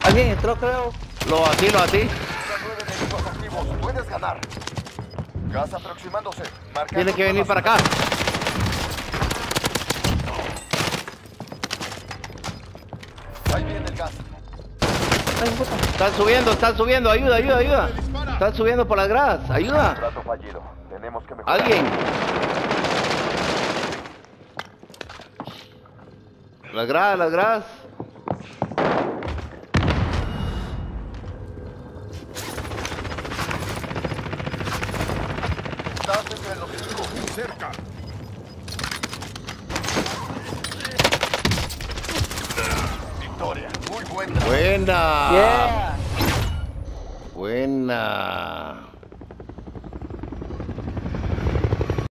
Alguien entró, creo. Lo batí. 9 enemigos activos. Puedes ganar. Gas aproximándose. Marcando Tiene que venir para acá. Ahí viene el gas. Ay, puta. Están subiendo. Ayuda. Están subiendo por las gradas. Ayuda. Trato fallido. Tenemos que mejorar. Alguien. Las gradas. Estás entre los 5. Cerca. Victoria. Muy buena. Buena. Yeah. Buena.